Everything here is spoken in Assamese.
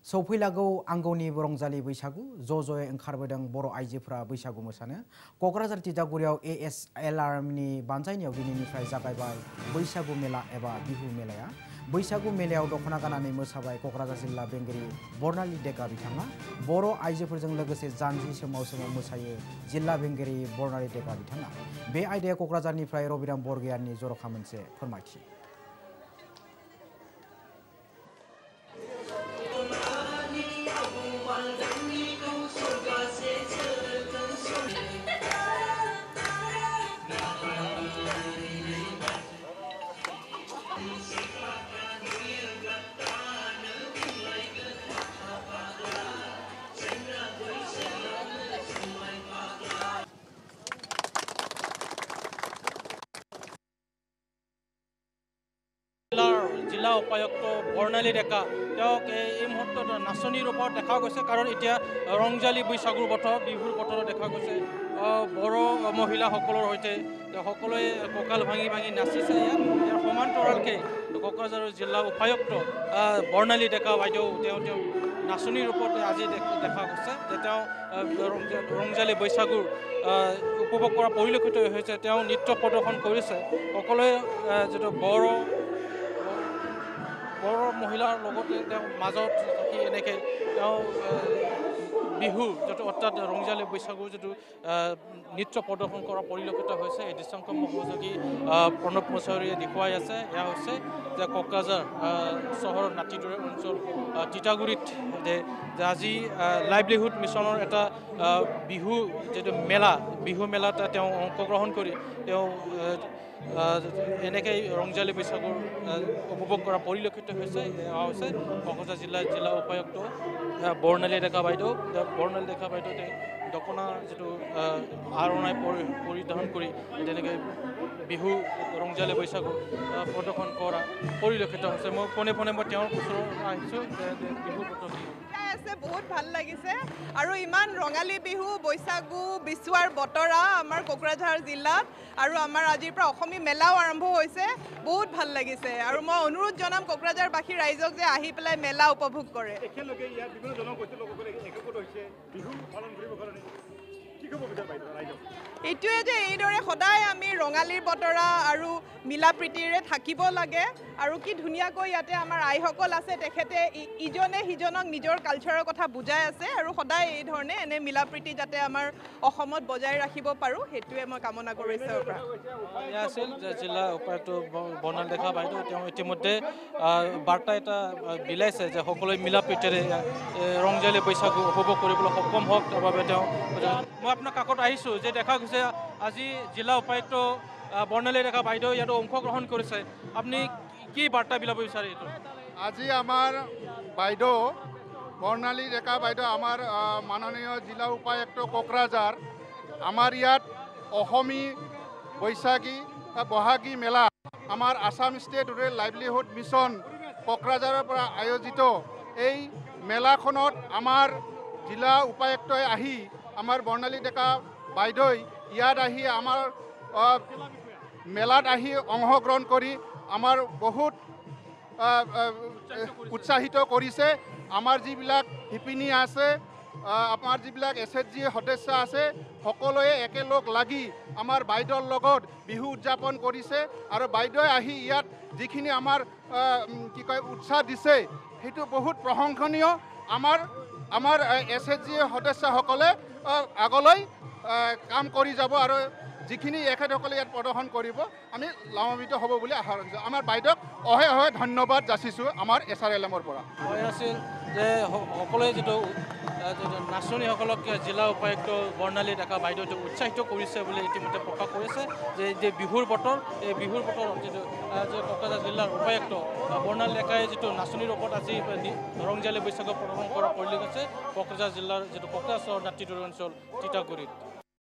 सौफैलागौ आंगौनि रंजालि बैसागु ज'ज'यै ओंखारबोदों बर' आइजोफोरा बैसागु मोसानो क'क्राझार तितागुरियाव ASLRMनि बानजायनायाव दिनैनिफ्राय जागायबाय बैसागु मेला एबा बिहु मेलाया बैसागु मेलायाव दख'ना गाननानै मोसाबाय क'क्राझार जिल्ला बेंगिरि बर्नाली डेका बिथाङा बर' आइजोफोरजों लोगोसे जानजि सोमाव सोमाव मोसायो जिल्ला बेंगिरि बर्नाली डेका बिथाङा बे आयदाया क'क्राझारनिफ्राय रबिराम बरगयाननि जर'खा मोनसे फोरमायथि जिला उपायुक्त बर्नाली डेका এই মুহূৰ্তত নাচনীৰ ৰূপত দেখা গৈছে কাৰণ এতিয়া ৰংজালী বৈশাগুৰ বতৰ বিহুৰ বতৰ দেখা গৈছে বড় মহিলাসকলৰ সৈতে সকলোৱে কঁকাল ভাঙি ভাঙি নাচিছে ইয়াৰ সমান্তৰালকৈ কোকৰাঝাৰৰ জিলা উপায়ুক্ত বৰ্ণালী ডেকা বাইদেউ তেওঁ নাচনীৰ ৰূপত আজি দেখা গৈছে যে তেওঁ ৰংজালী বৈশাগুৰ উপভোগ কৰা পৰিলক্ষিত হৈছে তেওঁ নৃত্য প্ৰদৰ্শন কৰিছে সকলোৱে যিটো বড় মহিলাৰ লগতে তেওঁ মাজত থাকি এনেকৈ তেওঁ বিহু যিটো অৰ্থাৎ ৰংজালী বৈশাগুৰ যিটো নৃত্য প্ৰদৰ্শন কৰা পৰিলক্ষিত হৈছে এই দৃশ্যাংশ সহযোগী প্ৰণৱ মছাৰীয়ে দেখুৱাই আছে এয়া হৈছে যে কোকৰাঝাৰ চহৰৰ নাতিদৰে অঞ্চল তিতাগুৰিত যে আজি লাইভলিহুড মিছনৰ এটা বিহু যিটো বিহু মেলাত তেওঁ অংশগ্ৰহণ কৰি তেওঁ এনেকৈ ৰংজালী বৈশাগুৰ উপভোগ কৰা পৰিলক্ষিত হৈছে এয়া হৈছে কোকৰাঝাৰ জিলা উপায়ুক্ত বৰ্ণালী ডেকা বাইদেউ দখনা যিটো আৰণাই পৰিধান কৰি তেনেকৈ বিহু ৰংজালী বৈশাগু প্ৰদৰ্শন কৰা পৰিলক্ষিত হৈছে মই ফোনে মই তেওঁৰ ওচৰত আহিছোঁ বিহু আছে বহুত ভাল লাগিছে আৰু ইমান ৰঙালী বিহু বৈশাগু বিচুৱাৰ বতৰা আমাৰ কোকৰাঝাৰ জিলাত আৰু আমাৰ আজিৰ পৰা অসমী মেলাও আৰম্ভ হৈছে বহুত ভাল লাগিছে আৰু মই অনুৰোধ জনাম কোকৰাঝাৰবাসী ৰাইজক যে আহি পেলাই মেলা উপভোগ কৰে একেলগে ইয়াৰ বিভিন্ন জনগোষ্ঠীৰ লোকসকলে একগোট হৈছে বিহু পালন কৰিব কাৰণে কি ক'ব বিচাৰে বাইদেউ ৰাইজক এইটোৱে যে এইদৰে সদায় আমি ৰঙালীৰ বতৰা আৰু মিলা প্ৰীতিৰে থাকিব লাগে আৰু কি ধুনীয়াকৈ ইয়াতে আমাৰ আইসকল আছে তেখেতে ইজনে সিজনক নিজৰ কালচাৰৰ কথা বুজাই আছে আৰু সদায় এই ধৰণে এনে মিলা প্ৰীতি যাতে আমাৰ অসমত বজাই ৰাখিব পাৰোঁ সেইটোৱে মই কামনা কৰিছোঁ এয়া আছিল জিলা উপায়ুক্ত বৰ্ণালী ডেকা বাইদেউ তেওঁ ইতিমধ্যে বাৰ্তা এটা বিলাইছে যে সকলোৱে মিলা প্ৰীতিৰে ৰংজালী বৈশাগু উপভোগ কৰিবলৈ সক্ষম হওক তাৰ বাবে তেওঁ মই আপোনাৰ কাকত আহিছোঁ যে দেখা গৈছে আজি জিলা উপায়ুক্ত বৰ্ণালী ডেকা বাইদেউ ইয়াত অংশগ্ৰহণ কৰিছে আপুনি কি বাৰ্তা বিলাব বিচাৰে এইটো আজি আমাৰ বাইদেউ বৰ্ণালী ডেকা বাইদেউ আমাৰ মাননীয় জিলা উপায়ুক্ত কোকৰাঝাৰ আমাৰ ইয়াত অসমী বৈশাগী বহাগী মেলা আমাৰ Assam state rural livelihood mission কোকৰাঝাৰৰ পৰা আয়োজিত এই মেলাখনত আমাৰ জিলা উপায়ুক্তই আহি আমাৰ বৰ্ণালী ডেকা বাইদেউ ইয়াত আহি আমাৰ মেলাত আহি অংশগ্ৰহণ কৰি আমাৰ বহুত উৎসাহিত কৰিছে আমাৰ যিবিলাক শিপিনী আছে আমাৰ যিবিলাক SHG সদস্য আছে সকলোৱে একেলগ লাগি আমাৰ বাইদেউৰ লগত বিহু উদযাপন কৰিছে আৰু বাইদেৱে আহি ইয়াত যিখিনি আমাৰ কি কয় উৎসাহ দিছে সেইটো বহুত প্ৰশংসনীয় আমাৰ SHG সদস্যসকলে আগলৈ কাম কৰি যাব আৰু যিখিনি এখেতসকলে ইয়াত প্ৰদৰ্শন কৰিব আমি লাভান্বিত হ'ব বুলি আশা ৰাখিছোঁ আমাৰ বাইদেউক অহে ধন্যবাদ যাচিছোঁ আমাৰ ASLRMৰ পৰা হৈ আছিল যে সকলোৱে যিটো নাচনীসকলক জিলা উপায়ুক্ত বৰ্ণালী ডেকা বাইদেউটো উৎসাহিত কৰিছে বুলি ইতিমধ্যে প্ৰকাশ কৰিছে যে বিহুৰ বতৰ এই বিহুৰ বতৰত যিটো কোকৰাঝাৰ জিলাৰ উপায়ুক্ত বৰ্ণালী ডেকাই যিটো নাচনীৰ ওপৰত আজি ৰংজালী বৈশাগু প্ৰদৰ্শন কৰা পৰিলক্ষিত হৈছে কোকৰাঝাৰ জিলাৰ যিটো কোকৰাঝাৰ নাতিদুৰী অঞ্চল তিতাগুৰিত